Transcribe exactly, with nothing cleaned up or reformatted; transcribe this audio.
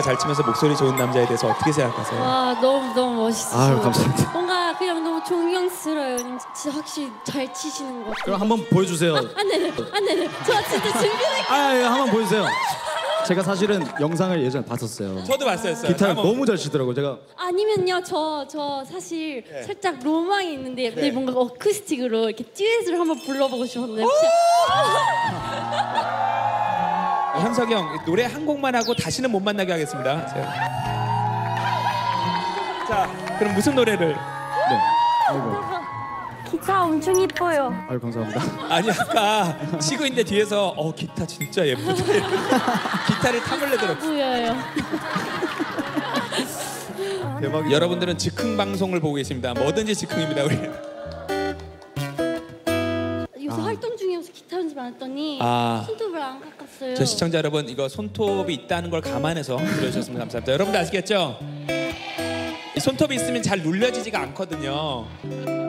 잘 치면서 목소리 좋은 남자에 대해서 어떻게 생각하세요? 와 너무 너무 멋있으시고 아유, 감사합니다. 뭔가 그냥 너무 존경스러워요. 진짜 확실히 잘 치시는 것 같아요. 그럼 한번 보여주세요. 안 되네 안 되네. 저 진짜 준비된 아, 예, 한번 보여주세요. 제가 사실은 영상을 예전에 봤었어요. 저도 봤어요. 기타를 한번... 너무 잘 치더라고요. 제가 아니면요 저 저 사실 네. 살짝 로망이 있는데 네. 뭔가 어쿠스틱으로 이렇게 듀엣을 한번 불러보고 싶었는데 혹시 현석이 형 노래 한 곡만 하고 다시는 못 만나게 하겠습니다. 제가. 자 그럼 무슨 노래를? 네. 아이고. 기타 엄청 이뻐요. 아유, 감사합니다. 아니 아까 치고 있는데 뒤에서 어 기타 진짜 예쁘다. 기타를 탐을내더라고. 보여요. 대박이다. 여러분들은 즉흥 방송을 보고 계십니다. 뭐든지 즉흥입니다 우리. 요새 아. 활동 중이어서 기타 연습 안 했더니 아. 손톱을 안 깎았어요. 저 시청자 여러분 이거 손톱이 있다는 걸 감안해서 들어주셨으면 감사합니다. 여러분들 아시겠죠? 이 손톱이 있으면 잘 눌려지지가 않거든요.